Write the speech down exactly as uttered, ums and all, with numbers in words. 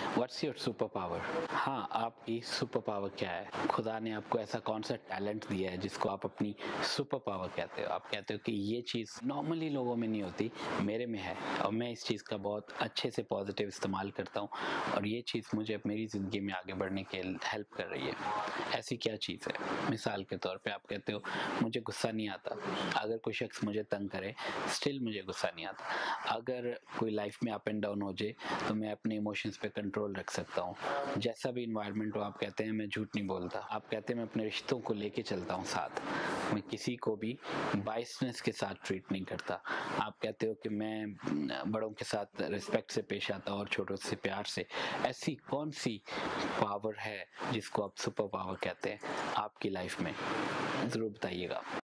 What's your super power? हाँ, आपकी super power क्या है? खुदा ने आपको ऐसा कौन सा टैलेंट दिया है जिसको आप अपनी सुपर पावर कहते हो? आप कहते हो कि ये चीज़ नॉर्मली लोगों में नहीं होती, मेरे में है और मैं इस चीज़ का बहुत अच्छे से पॉजिटिव इस्तेमाल करता हूँ और ये चीज़ मुझे मेरी ज़िंदगी में आगे बढ़ने के हेल्प कर रही है। ऐसी क्या चीज़ है? मिसाल के तौर पे आप कहते हो मुझे गुस्सा नहीं आता, अगर कोई शख्स मुझे तंग करे स्टिल मुझे गुस्सा नहीं आता। अगर कोई लाइफ में अप एंड डाउन हो जाए तो मैं अपने इमोशंस पे कंट्रोल रख सकता हूँ। जैसा भी इन्वायरमेंट हो, आप कहते हैं मैं झूठ नहीं बोलता, आप कहते हैं मैं अपने रिश्तों को लेके चलता हूँ साथ, मैं किसी को भी बायसनेस के साथ ट्रीट नहीं करता। आप कहते हो कि मैं बड़ों के साथ रिस्पेक्ट से पेश आता हूँ और छोटों से प्यार से। ऐसी कौन सी पावर है जिसको आप सुपर पावर कहते हैं आपकी लाइफ में? ज़रूर बताइएगा।